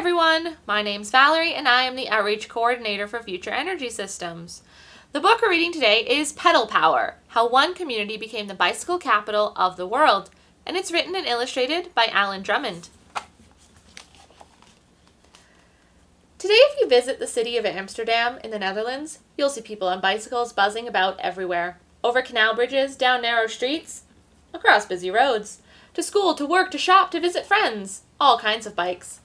everyone, my name's Valerie and I am the Outreach Coordinator for Future Energy Systems. The book we're reading today is Pedal Power, How One Community Became the Bicycle Capital of the World, and it's written and illustrated by Allan Drummond. Today if you visit the city of Amsterdam in the Netherlands, you'll see people on bicycles buzzing about everywhere, over canal bridges, down narrow streets, across busy roads, to school, to work, to shop, to visit friends, all kinds of bikes.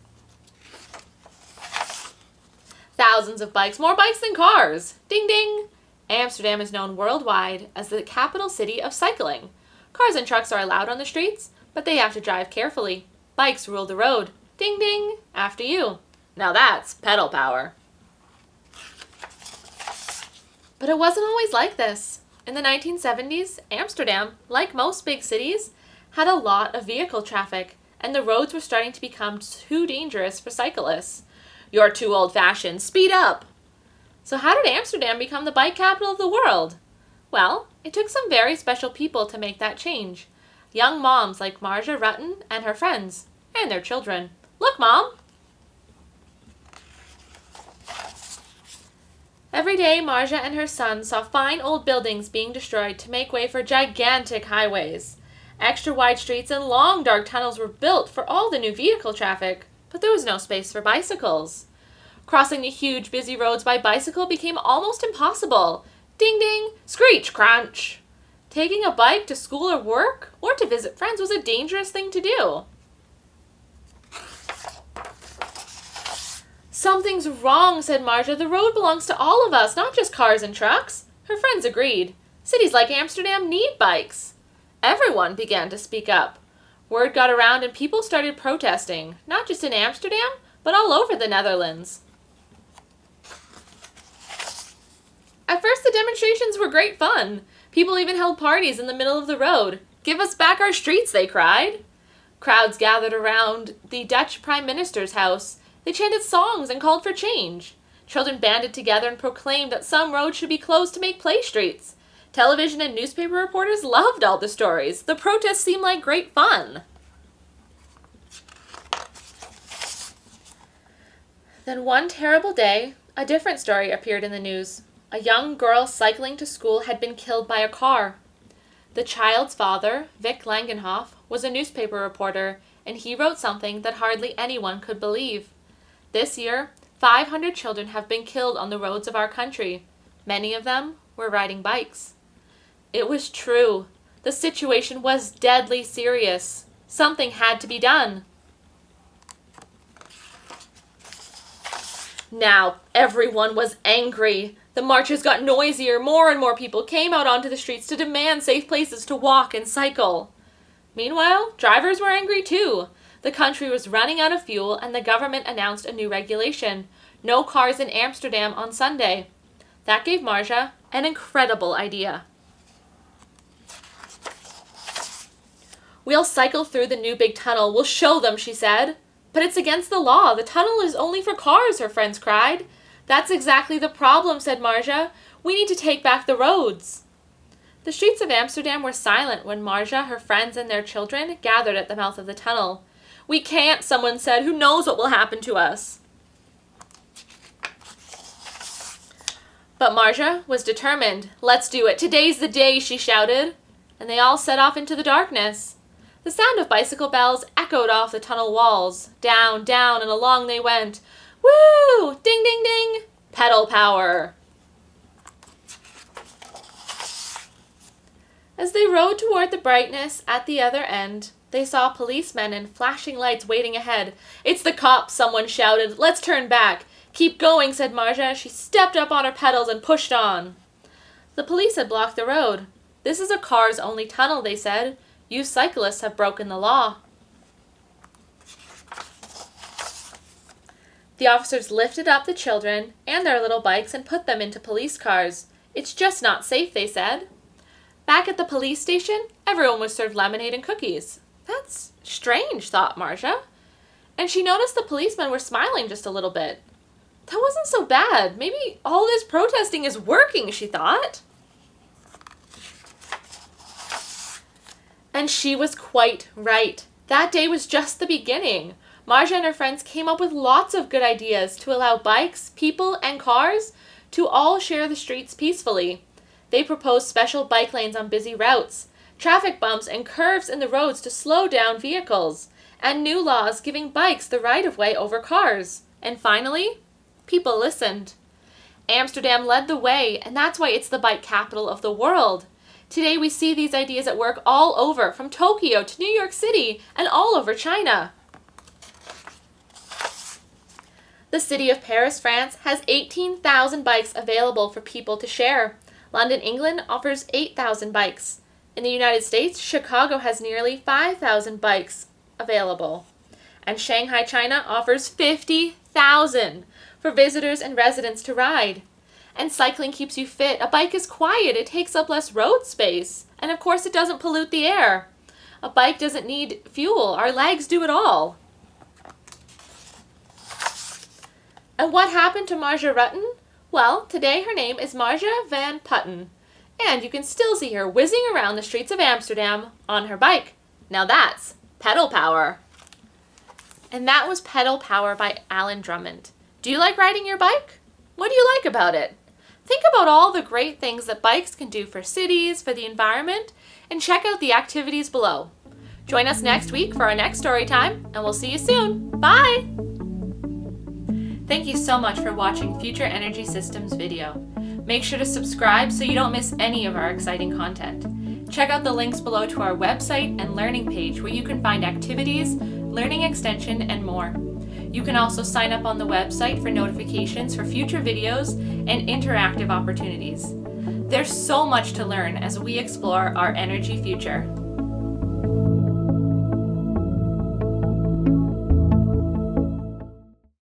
Thousands of bikes, more bikes than cars. Ding ding! Amsterdam is known worldwide as the capital city of cycling. Cars and trucks are allowed on the streets, but they have to drive carefully. Bikes rule the road. Ding ding! After you. Now that's pedal power. But it wasn't always like this. In the 1970s, Amsterdam, like most big cities, had a lot of vehicle traffic, and the roads were starting to become too dangerous for cyclists. You're too old-fashioned. Speed up! So how did Amsterdam become the bike capital of the world? Well, it took some very special people to make that change. Young moms like Marja Rutten and her friends, and their children. Look, Mom! Every day, Marja and her son saw fine old buildings being destroyed to make way for gigantic highways. Extra wide streets and long dark tunnels were built for all the new vehicle traffic. But there was no space for bicycles. Crossing the huge, busy roads by bicycle became almost impossible. Ding ding, screech crunch. Taking a bike to school or work, or to visit friends was a dangerous thing to do. Something's wrong, said Marja. The road belongs to all of us, not just cars and trucks. Her friends agreed. Cities like Amsterdam need bikes. Everyone began to speak up. Word got around and people started protesting, not just in Amsterdam, but all over the Netherlands. At first the demonstrations were great fun. People even held parties in the middle of the road. Give us back our streets, they cried. Crowds gathered around the Dutch Prime Minister's house. They chanted songs and called for change. Children banded together and proclaimed that some roads should be closed to make play streets. Television and newspaper reporters loved all the stories. The protests seemed like great fun. Then one terrible day, a different story appeared in the news. A young girl cycling to school had been killed by a car. The child's father, Vic Langenhoff, was a newspaper reporter, and he wrote something that hardly anyone could believe. This year, 500 children have been killed on the roads of our country. Many of them were riding bikes. It was true. The situation was deadly serious. Something had to be done. Now, everyone was angry. The marches got noisier. More and more people came out onto the streets to demand safe places to walk and cycle. Meanwhile, drivers were angry too. The country was running out of fuel and the government announced a new regulation. No cars in Amsterdam on Sunday. That gave Marja an incredible idea. We'll cycle through the new big tunnel. We'll show them, she said. But it's against the law. The tunnel is only for cars, her friends cried. That's exactly the problem, said Marja. We need to take back the roads. The streets of Amsterdam were silent when Marja, her friends, and their children gathered at the mouth of the tunnel. We can't, someone said. Who knows what will happen to us? But Marja was determined. Let's do it. Today's the day, she shouted. And they all set off into the darkness. The sound of bicycle bells echoed off the tunnel walls. Down, down, and along they went. Woo! Ding, ding, ding! Pedal power! As they rode toward the brightness at the other end, they saw policemen in flashing lights waiting ahead. It's the cops, someone shouted. Let's turn back. Keep going, said Marja. She stepped up on her pedals and pushed on. The police had blocked the road. This is a cars-only tunnel, they said. You cyclists have broken the law. The officers lifted up the children and their little bikes and put them into police cars. It's just not safe, they said. Back at the police station, everyone was served lemonade and cookies. That's strange, thought Marja. And she noticed the policemen were smiling just a little bit. That wasn't so bad. Maybe all this protesting is working, she thought. And she was quite right. That day was just the beginning. Marja and her friends came up with lots of good ideas to allow bikes, people, and cars to all share the streets peacefully. They proposed special bike lanes on busy routes, traffic bumps and curves in the roads to slow down vehicles, and new laws giving bikes the right-of-way over cars. And finally, people listened. Amsterdam led the way, and that's why it's the bike capital of the world. Today we see these ideas at work all over, from Tokyo to New York City and all over China. The city of Paris, France has 18,000 bikes available for people to share. London, England offers 8,000 bikes. In the United States, Chicago has nearly 5,000 bikes available. And Shanghai, China offers 50,000 for visitors and residents to ride. And cycling keeps you fit. A bike is quiet. It takes up less road space. And of course, it doesn't pollute the air. A bike doesn't need fuel. Our legs do it all. And what happened to Marja Rutten? Well, today her name is Marja van Putten. And you can still see her whizzing around the streets of Amsterdam on her bike. Now that's pedal power. And that was Pedal Power by Allan Drummond. Do you like riding your bike? What do you like about it? Think about all the great things that bikes can do for cities, for the environment, and check out the activities below. Join us next week for our next story time, and we'll see you soon. Bye! Thank you so much for watching Future Energy Systems video. Make sure to subscribe so you don't miss any of our exciting content. Check out the links below to our website and learning page where you can find activities, learning extension, and more. You can also sign up on the website for notifications for future videos and interactive opportunities. There's so much to learn as we explore our energy future.